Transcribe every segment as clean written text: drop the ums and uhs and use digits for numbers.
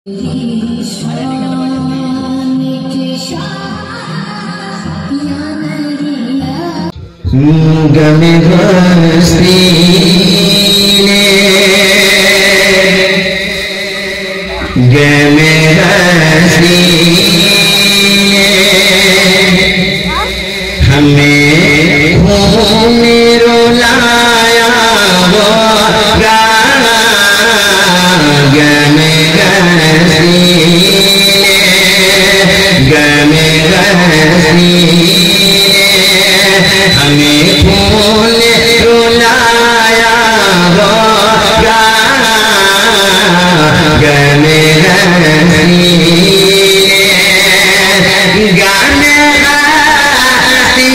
गमे हस्ती ने गमे हस्ती ने हमें होने रुलाया वो गाना गमे हस्ती ने गमे हस्ती हमें फूल रुलाया होगा गाने हंसी गाने गाती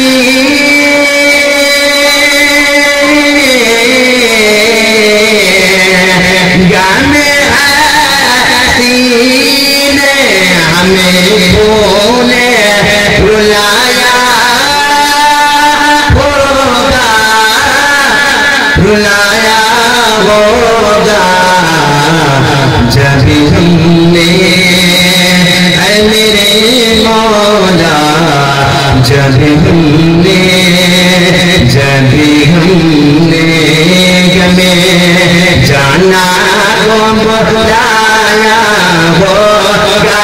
गाने हंसी ने हमें फूल रुलाया रुलाया होगा जब हमने ऐ मेरे मौला जब हमने गमे जाना को बुलाया होगा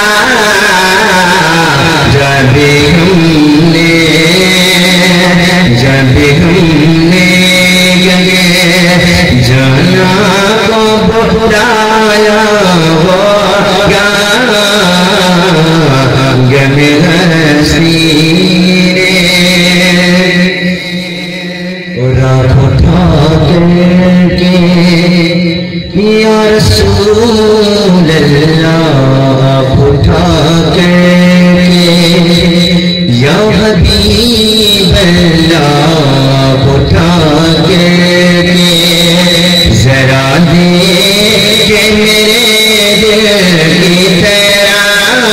जब हमने जाना को बुलाया होगा गमे हंसी ने रात उठा के या रसूल अल्लाह उठा के या हबीब अल्लाह उठा के जरा देखे मेरे दिल की तरह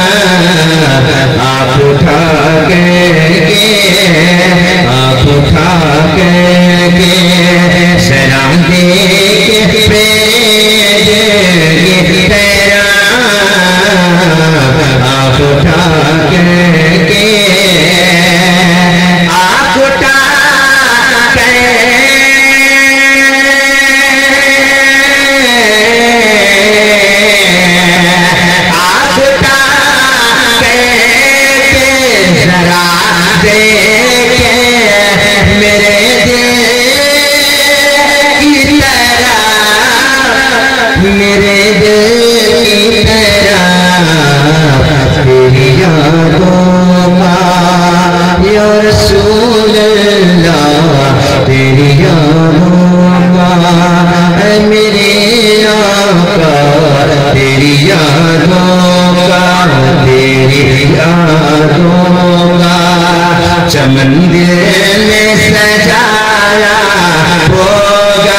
आप उठा के जरा देखे मेरे दिल की तरह आप उठा मेरे दिल की तरह तेरी यादों का या रसूल अल्लाह तेरी यादों का मेरे आका तेरी यादों का चमन दिल में सजाया होगा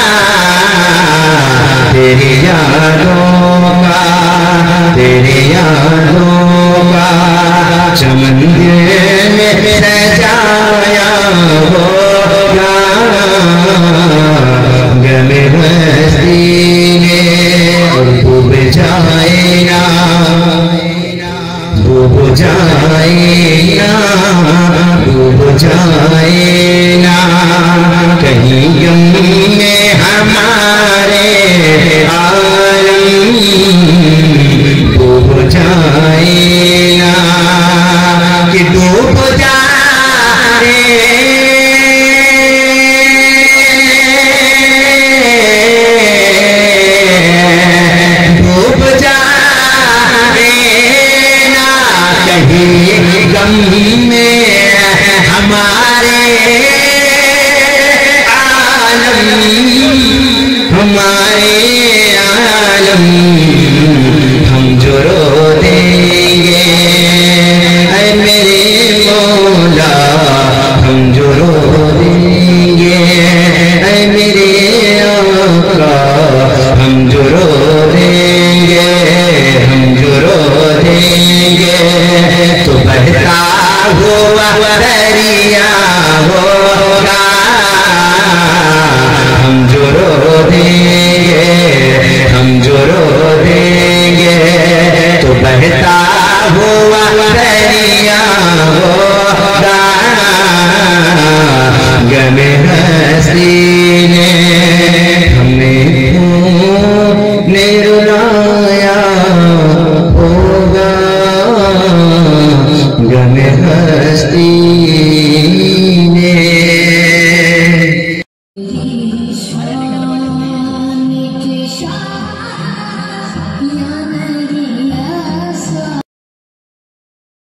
तेरी यादों का चमन में सजाया होगा गमे हस्ती ने डूब जाए ना कहीं गम में हमारे आलम डूब जाए ना कि डूब जाए ना कहीं गम में हमारे आलम हम जो रो देंगे ऐ मेरे मौला हम जो रो देंगे ऐ मेरे आका हम जो रो देंगे तो बहता हुआ दरिया होगा हम जो रो देंगे ईश्वर